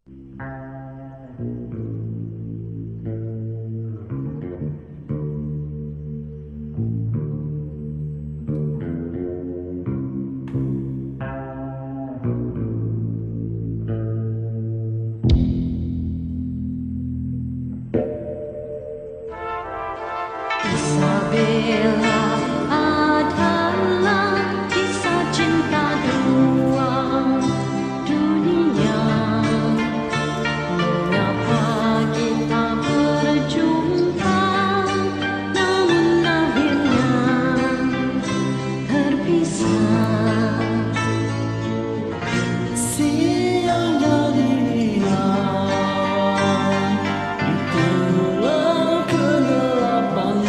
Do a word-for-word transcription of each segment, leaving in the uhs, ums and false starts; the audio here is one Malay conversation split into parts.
Isabella adalah kisah cinta dua dunia. Mengapa kita berjumpa, namun akhirnya terpisah. Siang dari riang, itulah kegelapan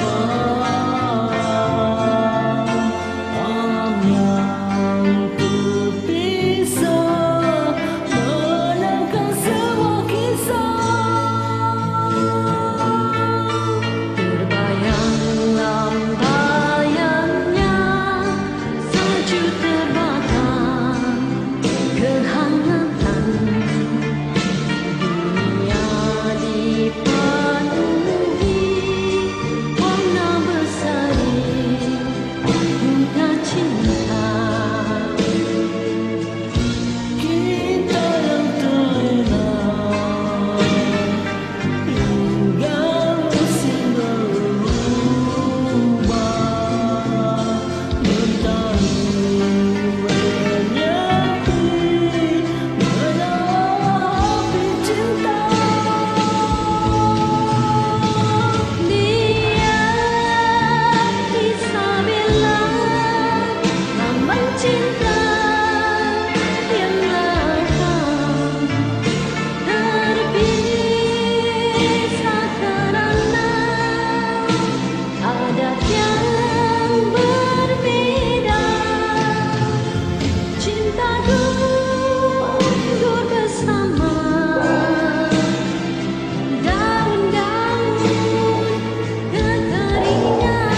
alam yang terpisah, menangkan semua kisah. Terbayang lambayangnya salju terbakar, kehangatan dunia dipenuhi warna berseri bunga cinta. Kita yang terlena hingga musim berubah, mentari menyepi menapi cinta. Dia Isabella, lambang cinta yang langka, terpisah kerana adat yang berbeza. Cinta gugur bersama daun-daun kekeringan.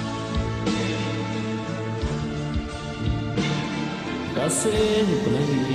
Kasih pelangi